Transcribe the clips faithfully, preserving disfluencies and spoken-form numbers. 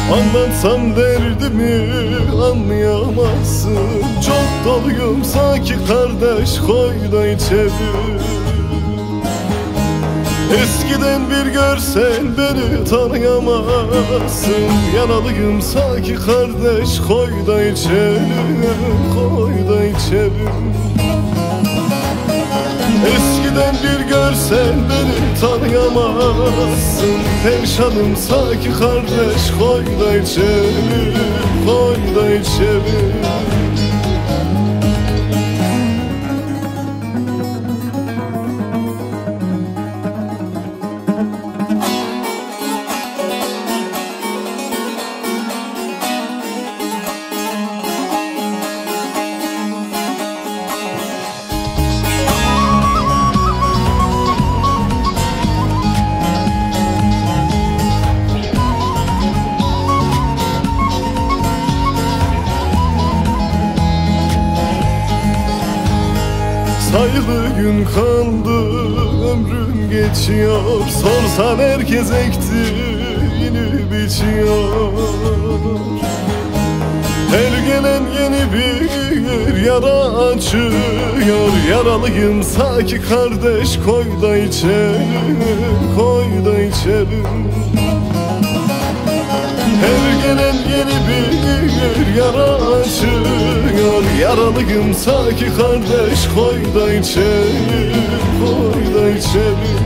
Anlatsam derdimi anlayamazsın. Çok doluyum sanki kardeş, koy da içelim. Eskiden bir görsen beni tanıyamazsın. Yaralıyım sanki kardeş, koy da içelim, koy da içelim. Eskiden bir görsen beni tanıyamazsın. Perişanım sanki kardeş, koy da içelim, koy da içelim. Sayılı gün kaldı, ömrüm geçiyor. Sorsan herkes ektiğini biçiyor. Her gelen yeni bir yara açıyor. Yaralıyım sanki kardeş, koy da içelim, koy da içelim. Her gelen yeni bir yara açıyor. Yaralıyım sanki kardeş, koy da içelim, koy da içelim.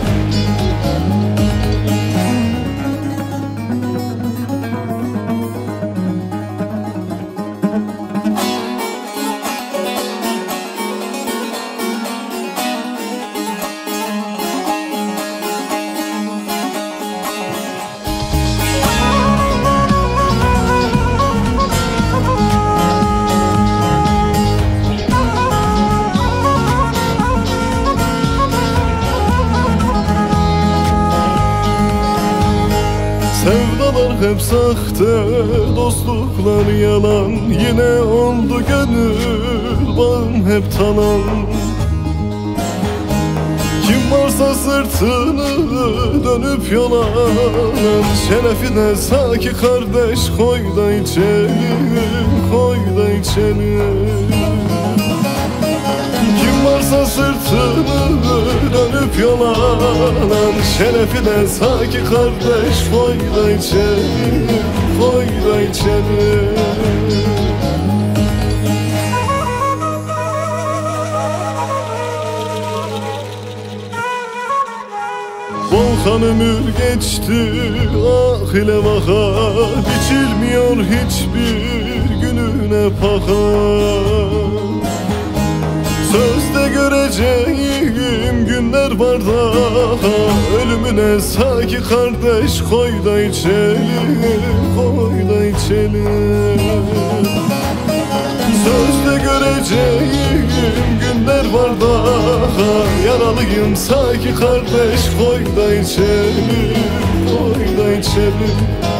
Sevdalar hep sahte, dostluklar yalan. Yine oldu gönül bağım hep talan. Kim varsa sırtını dönüp yola alan. Şerefine sanki kardeş, koy da içelim, koy da içelim. Kim varsa sırtını dönüp yola alan. Şerefine sanki kardeş, koy da içelim, koy da içelim. Volkan ömür geçti, ah ile vaka. Biçilmiyor hiçbir gününe paka. Sözde göreceğim günler var daha. Ölümüne sanki kardeş, koy da içelim, koy da içelim. Sözde göreceğim günler var daha. Yaralıyım sanki kardeş, koy da içelim, koy da içelim.